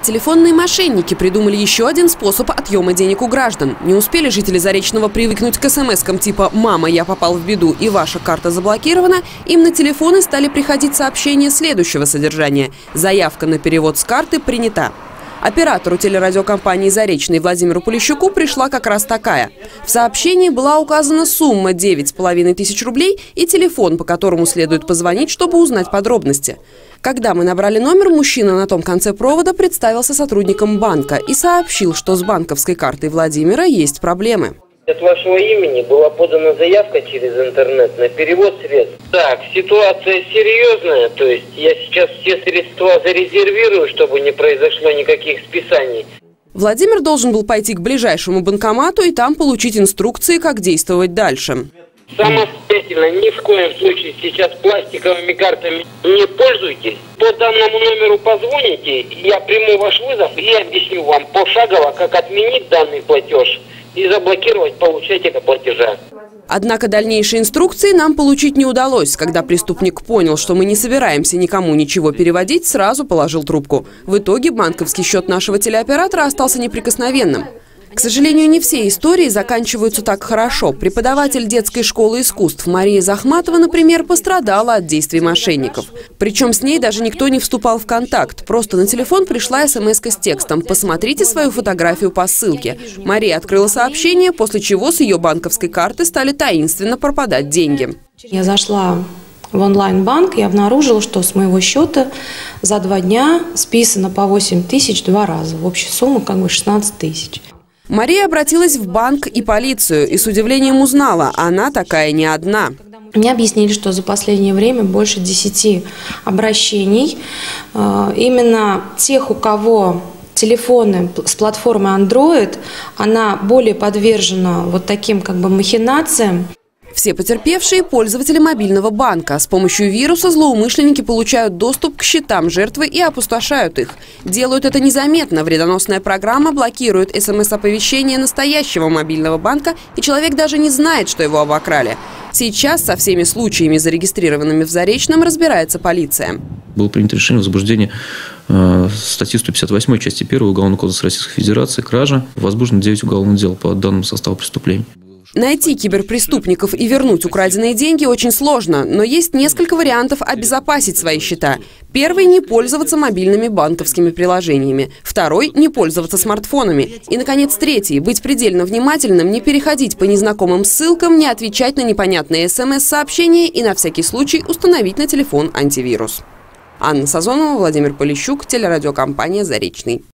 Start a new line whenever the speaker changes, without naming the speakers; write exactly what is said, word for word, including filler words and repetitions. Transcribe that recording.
Телефонные мошенники придумали еще один способ отъема денег у граждан. Не успели жители Заречного привыкнуть к смс-кам типа «Мама, я попал в беду» и «Ваша карта заблокирована», им на телефоны стали приходить сообщения следующего содержания. Заявка на перевод с карты принята. Оператору телерадиокомпании «Заречный» Владимиру Полищуку пришла как раз такая. В сообщении была указана сумма девять с половиной тысяч рублей и телефон, по которому следует позвонить, чтобы узнать подробности. Когда мы набрали номер, мужчина на том конце провода представился сотрудником банка и сообщил, что с банковской картой Владимира есть проблемы.
От вашего имени была подана заявка через интернет на перевод средств. Так, ситуация серьезная, то есть я сейчас все средства зарезервирую, чтобы не произошло никаких списаний.
Владимир должен был пойти к ближайшему банкомату и там получить инструкции, как действовать дальше.
Самостоятельно ни в коем случае сейчас пластиковыми картами не пользуйтесь. По данному номеру позвоните, я приму ваш вызов и объясню вам пошагово, как отменить данный платеж и заблокировать получателя платежа.
Однако дальнейшие инструкции нам получить не удалось. Когда преступник понял, что мы не собираемся никому ничего переводить, сразу положил трубку. В итоге банковский счет нашего телеоператора остался неприкосновенным. К сожалению, не все истории заканчиваются так хорошо. Преподаватель детской школы искусств Мария Захматова, например, пострадала от действий мошенников. Причем с ней даже никто не вступал в контакт. Просто на телефон пришла смс-ка с текстом «Посмотрите свою фотографию по ссылке». Мария открыла сообщение, после чего с ее банковской карты стали таинственно пропадать деньги.
Я зашла в онлайн-банк и обнаружила, что с моего счета за два дня списано по восемь тысяч два раза. В общей сумме как бы шестнадцать тысяч.
Мария обратилась в банк и полицию и с удивлением узнала, она такая не одна.
Мне объяснили, что за последнее время больше десяти обращений. Именно тех, у кого телефоны с платформы Android, она более подвержена вот таким как бы махинациям.
Все потерпевшие – пользователи мобильного банка. С помощью вируса злоумышленники получают доступ к счетам жертвы и опустошают их. Делают это незаметно. Вредоносная программа блокирует смс-оповещение настоящего мобильного банка, и человек даже не знает, что его обокрали. Сейчас со всеми случаями, зарегистрированными в Заречном, разбирается полиция.
Было принято решение о возбуждении э, статьи сто пятьдесят восемь части первой Уголовного кодекса Российской Федерации «Кража». Возбуждено девять уголовных дел по данному составу преступлений.
Найти киберпреступников и вернуть украденные деньги очень сложно, но есть несколько вариантов обезопасить свои счета. Первый – не пользоваться мобильными банковскими приложениями. Второй – не пользоваться смартфонами. И, наконец, третий – быть предельно внимательным, не переходить по незнакомым ссылкам, не отвечать на непонятные смс-сообщения и на всякий случай установить на телефон антивирус. Анна Сазонова, Владимир Полищук, телерадиокомпания «Заречный».